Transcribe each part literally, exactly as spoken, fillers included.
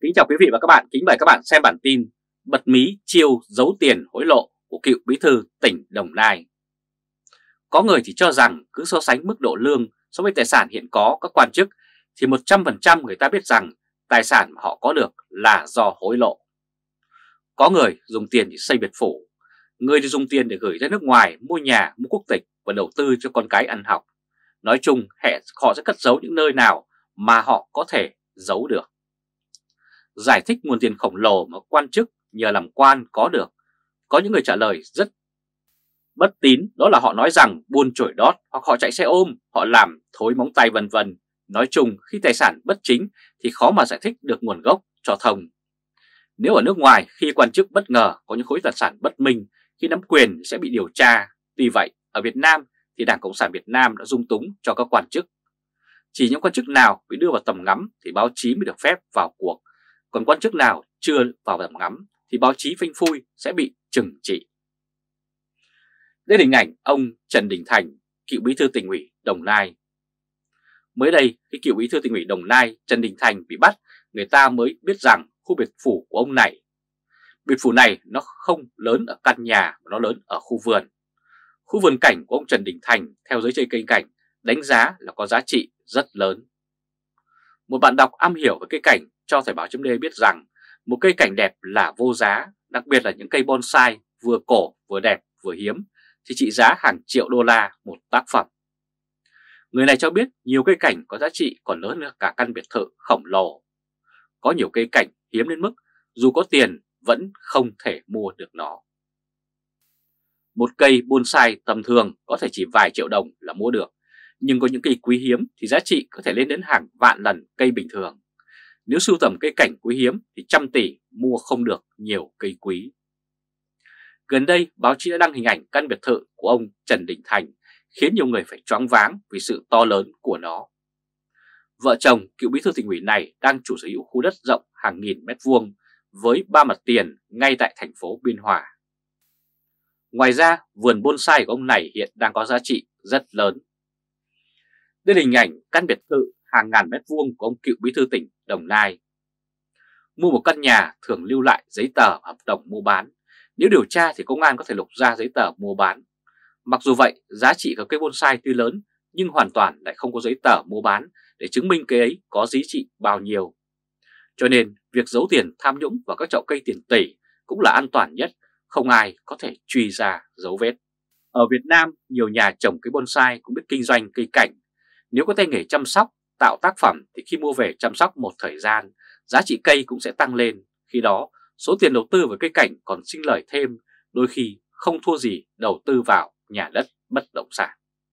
Kính chào quý vị và các bạn, kính mời các bạn xem bản tin bật mí chiêu giấu tiền hối lộ của cựu bí thư tỉnh Đồng Nai. Có người thì cho rằng cứ so sánh mức độ lương so với tài sản hiện có các quan chức thì một trăm phần trăm người ta biết rằng tài sản mà họ có được là do hối lộ. Có người dùng tiền để xây biệt phủ, người thì dùng tiền để gửi ra nước ngoài, mua nhà, mua quốc tịch và đầu tư cho con cái ăn học. Nói chung họ sẽ cất giấu những nơi nào mà họ có thể giấu được. Giải thích nguồn tiền khổng lồ mà quan chức nhờ làm quan có được, có những người trả lời rất bất tín, đó là họ nói rằng buôn chổi đót hoặc họ chạy xe ôm, họ làm thối móng tay vân vân. Nói chung khi tài sản bất chính thì khó mà giải thích được nguồn gốc cho thông. Nếu ở nước ngoài khi quan chức bất ngờ có những khối tài sản bất minh, khi nắm quyền sẽ bị điều tra. Tuy vậy ở Việt Nam thì Đảng Cộng sản Việt Nam đã dung túng cho các quan chức. Chỉ những quan chức nào bị đưa vào tầm ngắm thì báo chí mới được phép vào cuộc. Còn quan chức nào chưa vào tầm ngắm thì báo chí phanh phui sẽ bị trừng trị. Đây là hình ảnh ông Trần Đình Thành, cựu bí thư tỉnh ủy Đồng Nai. Mới đây khi cựu bí thư tỉnh ủy Đồng Nai Trần Đình Thành bị bắt, người ta mới biết rằng khu biệt phủ của ông này, biệt phủ này nó không lớn ở căn nhà mà nó lớn ở khu vườn. Khu vườn cảnh của ông Trần Đình Thành theo giới chơi cây cảnh đánh giá là có giá trị rất lớn. Một bạn đọc am hiểu về cây cảnh cho Thời báo chấm D biết rằng một cây cảnh đẹp là vô giá, đặc biệt là những cây bonsai vừa cổ vừa đẹp vừa hiếm thì trị giá hàng triệu đô la một tác phẩm. Người này cho biết nhiều cây cảnh có giá trị còn lớn hơn cả căn biệt thự khổng lồ. Có nhiều cây cảnh hiếm đến mức dù có tiền vẫn không thể mua được nó. Một cây bonsai tầm thường có thể chỉ vài triệu đồng là mua được, nhưng có những cây quý hiếm thì giá trị có thể lên đến hàng vạn lần cây bình thường. Nếu sưu tầm cây cảnh quý hiếm thì trăm tỷ mua không được nhiều cây quý. Gần đây báo chí đã đăng hình ảnh căn biệt thự của ông Trần Đình Thành khiến nhiều người phải choáng váng vì sự to lớn của nó. Vợ chồng cựu bí thư tỉnh ủy này đang chủ sở hữu khu đất rộng hàng nghìn mét vuông với ba mặt tiền ngay tại thành phố Biên Hòa. Ngoài ra vườn bonsai của ông này hiện đang có giá trị rất lớn. Đây là hình ảnh căn biệt thự hàng ngàn mét vuông của ông cựu bí thư tỉnh Đồng Nai. Mua một căn nhà thường lưu lại giấy tờ hợp đồng mua bán. Nếu điều tra thì công an có thể lục ra giấy tờ mua bán. Mặc dù vậy, giá trị của cây bonsai tuy lớn nhưng hoàn toàn lại không có giấy tờ mua bán để chứng minh cây ấy có giá trị bao nhiêu. Cho nên việc giấu tiền tham nhũng vào các chậu cây tiền tỷ cũng là an toàn nhất, không ai có thể truy ra dấu vết. Ở Việt Nam, nhiều nhà trồng cây bonsai cũng biết kinh doanh cây cảnh. Nếu có tay nghề chăm sóc, tạo tác phẩm thì khi mua về chăm sóc một thời gian, giá trị cây cũng sẽ tăng lên. Khi đó, số tiền đầu tư vào cây cảnh còn sinh lời thêm, đôi khi không thua gì đầu tư vào nhà đất bất động sản.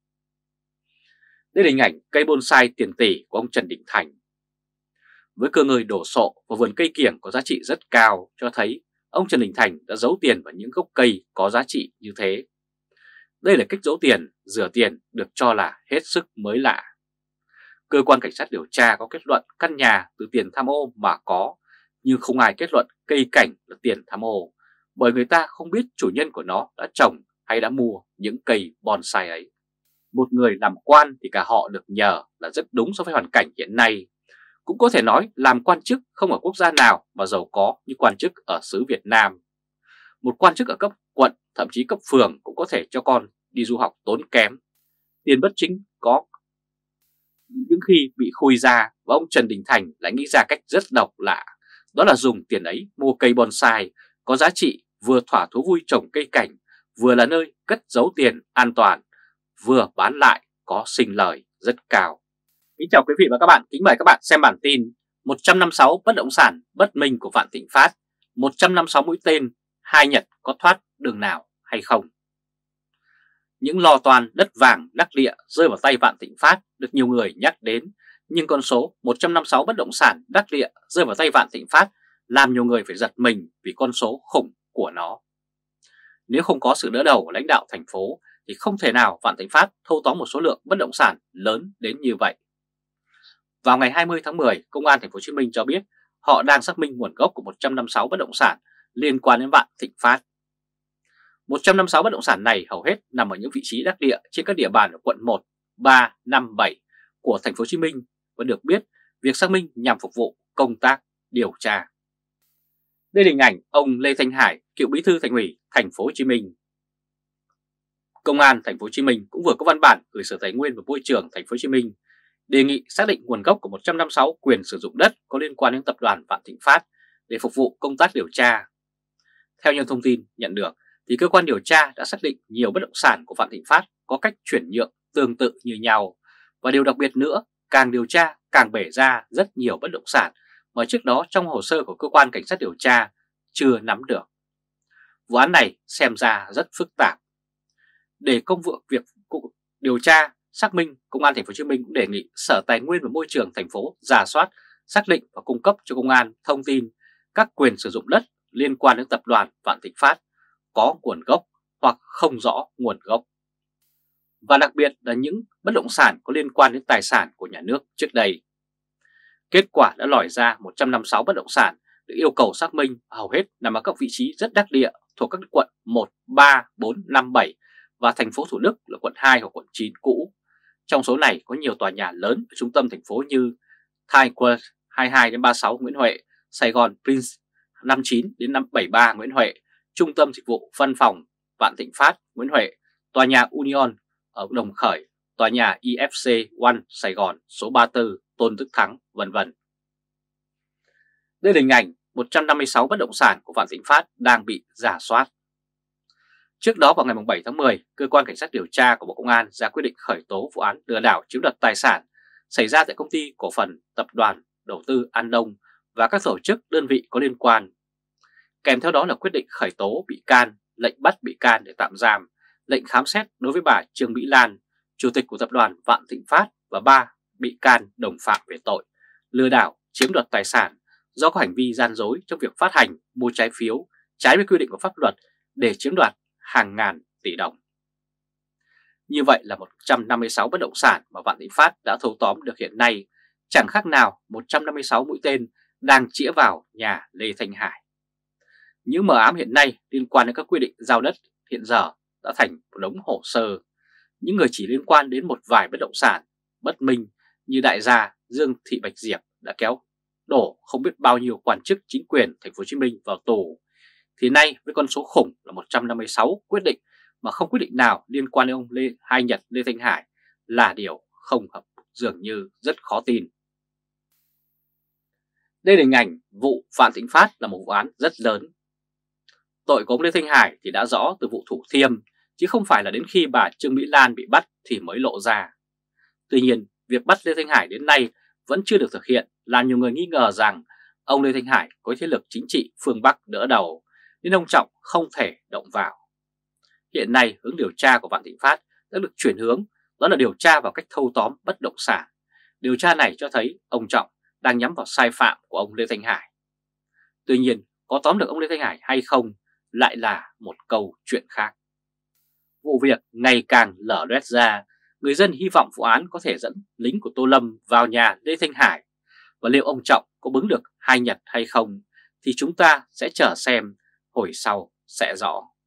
Đây là hình ảnh cây bonsai tiền tỷ của ông Trần Đình Thành. Với cơ ngơi đổ sộ và vườn cây kiểng có giá trị rất cao cho thấy ông Trần Đình Thành đã giấu tiền vào những gốc cây có giá trị như thế. Đây là cách giấu tiền, rửa tiền được cho là hết sức mới lạ. Cơ quan cảnh sát điều tra có kết luận căn nhà từ tiền tham ô mà có, nhưng không ai kết luận cây cảnh là tiền tham ô, bởi người ta không biết chủ nhân của nó đã trồng hay đã mua những cây bonsai ấy. Một người làm quan thì cả họ được nhờ là rất đúng so với hoàn cảnh hiện nay. Cũng có thể nói làm quan chức không ở quốc gia nào mà giàu có như quan chức ở xứ Việt Nam. Một quan chức ở cấp quận, thậm chí cấp phường cũng có thể cho con đi du học tốn kém. Tiền bất chính có. Nhưng khi bị khui ra và ông Trần Đình Thành lại nghĩ ra cách rất độc lạ, đó là dùng tiền ấy mua cây bonsai có giá trị, vừa thỏa thú vui trồng cây cảnh, vừa là nơi cất giấu tiền an toàn, vừa bán lại có sinh lời rất cao. Kính chào quý vị và các bạn, kính mời các bạn xem bản tin một trăm năm mươi sáu bất động sản bất minh của Vạn Thịnh Phát, một trăm năm mươi sáu mũi tên, hai Nhật có thoát đường nào hay không? Những lo toan đất vàng đắc địa rơi vào tay Vạn Thịnh Phát được nhiều người nhắc đến, nhưng con số một trăm năm mươi sáu bất động sản đắc địa rơi vào tay Vạn Thịnh Phát làm nhiều người phải giật mình vì con số khủng của nó. Nếu không có sự đỡ đầu của lãnh đạo thành phố thì không thể nào Vạn Thịnh Phát thâu tóm một số lượng bất động sản lớn đến như vậy. Vào ngày hai mươi tháng mười, Công an thành phố Hồ Chí Minh cho biết họ đang xác minh nguồn gốc của một trăm năm mươi sáu bất động sản liên quan đến Vạn Thịnh Phát. một trăm năm mươi sáu bất động sản này hầu hết nằm ở những vị trí đắc địa trên các địa bàn ở quận một, ba, năm, bảy của thành phố Hồ Chí Minh và được biết việc xác minh nhằm phục vụ công tác điều tra. Đây là hình ảnh ông Lê Thanh Hải, cựu bí thư Thành ủy Thành phố Hồ Chí Minh. Công an Thành phố Hồ Chí Minh cũng vừa có văn bản gửi Sở Tài nguyên và Môi trường Thành phố Hồ Chí Minh đề nghị xác định nguồn gốc của một trăm năm mươi sáu quyền sử dụng đất có liên quan đến tập đoàn Vạn Thịnh Phát để phục vụ công tác điều tra. Theo những thông tin nhận được, thì cơ quan điều tra đã xác định nhiều bất động sản của Vạn Thịnh Phát có cách chuyển nhượng tương tự như nhau, và điều đặc biệt nữa, càng điều tra càng bể ra rất nhiều bất động sản mà trước đó trong hồ sơ của cơ quan cảnh sát điều tra chưa nắm được. Vụ án này xem ra rất phức tạp. Để công vụ việc điều tra xác minh, Công an Thành phố Hồ Chí Minh cũng đề nghị Sở Tài nguyên và Môi trường thành phố rà soát, xác định và cung cấp cho công an thông tin các quyền sử dụng đất liên quan đến tập đoàn Vạn Thịnh Phát có nguồn gốc hoặc không rõ nguồn gốc, và đặc biệt là những bất động sản có liên quan đến tài sản của nhà nước trước đây. Kết quả đã lòi ra một trăm năm mươi sáu bất động sản được yêu cầu xác minh, hầu hết nằm ở các vị trí rất đắc địa thuộc các quận một, ba, bốn, năm, bảy và thành phố Thủ Đức là quận hai hoặc quận chín cũ. Trong số này có nhiều tòa nhà lớn ở trung tâm thành phố như Times Square hai mươi hai đến ba mươi sáu Nguyễn Huệ, Sài Gòn Prince năm mươi chín đến năm bảy mươi ba Nguyễn Huệ, Trung tâm Dịch vụ Văn phòng Vạn Thịnh Phát Nguyễn Huệ, tòa nhà Union ở Đồng Khởi, tòa nhà i ép xê One Sài Gòn số ba mươi tư Tôn Đức Thắng, vân vân. Đây là hình ảnh một trăm năm mươi sáu bất động sản của Vạn Thịnh Phát đang bị rà soát. Trước đó vào ngày bảy tháng mười, Cơ quan Cảnh sát điều tra của Bộ Công an ra quyết định khởi tố vụ án lừa đảo chiếm đoạt tài sản xảy ra tại Công ty Cổ phần Tập đoàn Đầu tư An Đông và các tổ chức đơn vị có liên quan. Kèm theo đó là quyết định khởi tố bị can, lệnh bắt bị can để tạm giam, lệnh khám xét đối với bà Trương Mỹ Lan, Chủ tịch của Tập đoàn Vạn Thịnh Phát và ba bị can đồng phạm về tội lừa đảo chiếm đoạt tài sản do có hành vi gian dối trong việc phát hành, mua trái phiếu trái với quy định của pháp luật để chiếm đoạt hàng ngàn tỷ đồng. Như vậy là một trăm năm mươi sáu bất động sản mà Vạn Thịnh Phát đã thâu tóm được hiện nay, chẳng khác nào một trăm năm mươi sáu mũi tên đang chĩa vào nhà Lê Thanh Hải. Những mờ ám hiện nay liên quan đến các quy định giao đất hiện giờ đã thành một đống hồ sơ. Những người chỉ liên quan đến một vài bất động sản bất minh như đại gia Dương Thị Bạch Diệp đã kéo đổ không biết bao nhiêu quan chức chính quyền Thành phố Hồ Chí Minh vào tù, thì nay với con số khủng là một trăm năm mươi sáu quyết định mà không quyết định nào liên quan đến ông Lê Hai Nhật Lê Thanh Hải là điều không hợp, dường như rất khó tin. Đây là hình ảnh vụ Vạn Thịnh Phát là một vụ án rất lớn. Tội của ông Lê Thanh Hải thì đã rõ từ vụ Thủ Thiêm, chứ không phải là đến khi bà Trương Mỹ Lan bị bắt thì mới lộ ra. Tuy nhiên, việc bắt Lê Thanh Hải đến nay vẫn chưa được thực hiện, làm nhiều người nghi ngờ rằng ông Lê Thanh Hải có thế lực chính trị phương Bắc đỡ đầu, nên ông Trọng không thể động vào. Hiện nay, hướng điều tra của Vạn Thịnh Phát đã được chuyển hướng, đó là điều tra vào cách thâu tóm bất động sản. Điều tra này cho thấy ông Trọng đang nhắm vào sai phạm của ông Lê Thanh Hải. Tuy nhiên, có tóm được ông Lê Thanh Hải hay không lại là một câu chuyện khác. Vụ việc ngày càng lở loét ra, người dân hy vọng vụ án có thể dẫn lính của Tô Lâm vào nhà Lê Thanh Hải, và liệu ông Trọng có bứng được Hai Nhật hay không thì chúng ta sẽ chờ xem, hồi sau sẽ rõ.